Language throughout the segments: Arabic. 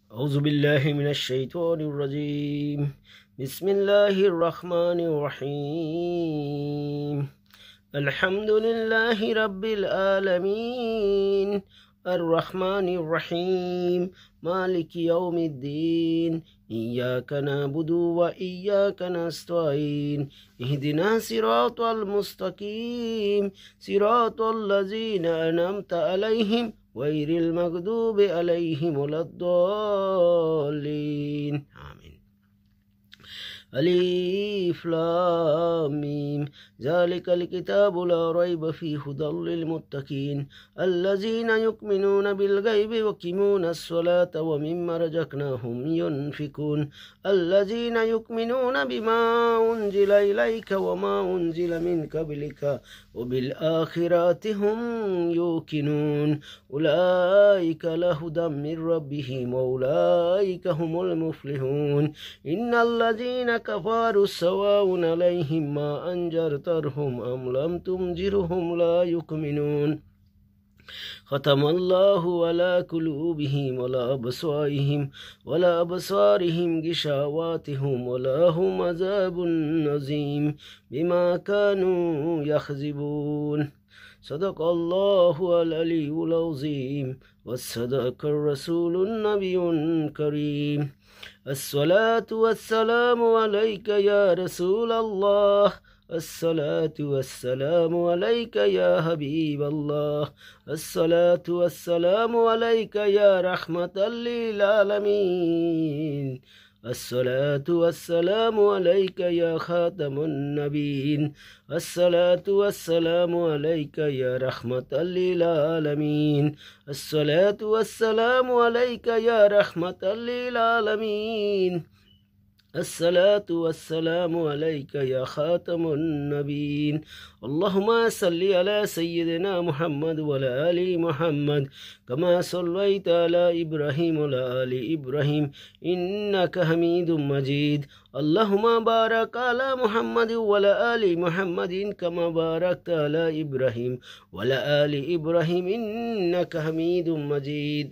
أعوذ بالله من الشيطان الرجيم. بسم الله الرحمن الرحيم. الحمد لله رب العالمين، الرحمن الرحيم، مالك يوم الدين. إياك نعبد وإياك نستعين، اهدنا صراط المستقيم، صراط الذين أنعمت عليهم غير المغضوب عليهم ولا الضالين. آمين. ألف لام ميم، ذلك الكتاب لا ريب فيه هدى للمتقين الذين يؤمنون بالغيب ويقيمون الصلاة ومما رزقناهم ينفقون الذين يؤمنون بما أنزل إليك وما أنزل من قبلك وبالآخرة هم يوقنون أولئك لهدى من ربهم وأولئك هم المفلحون. إن الذين كفروا سواء عليهم ما أنذرتهم أم لم تنذرهم لا يؤمنون. ختم الله على قلوبهم ولا أبصارهم غشاواتهم ولهم عذاب عظيم بما كانوا يكذبون. صدق الله العلي العظيم وصدق الرسول النبي الكريم. الصلاة والسلام عليك يا رسول الله، الصلاة والسلام عليك يا حبيب الله، الصلاة والسلام عليك يا رحمة للعالمين، الصلاة والسلام عليك يا خاتم النبيين، الصلاة والسلام عليك يا رحمة للعالمين، الصلاة والسلام عليك يا رحمة للعالمين، الصلاة والسلام عليك يا خاتم النبيين. اللهم صل على سيدنا محمد وعلى آل محمد كما صليت على إبراهيم وعلى آل إبراهيم إنك حميد مجيد. اللهم بارك على محمد وعلى آل محمد كما باركت على إبراهيم وعلى آل إبراهيم إنك حميد مجيد.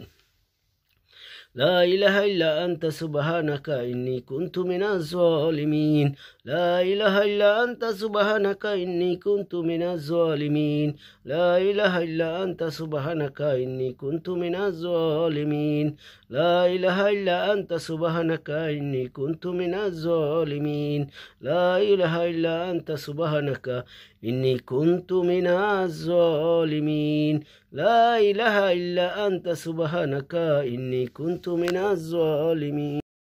لا إله إلا أنت سبحانك إني كنت من الظالمين. لا إله إلا أنت سبحانك إني كنت من الظالمين. لا إله إلا أنت سبحانك إني كنت من الظالمين. لا إله إلا أنت سبحانك إني كنت من الظالمين. لا إله إلا أنت سبحانك إني كنت من الظالمين. لا إله إلا أنت سبحانك إني كنت من الظالمين.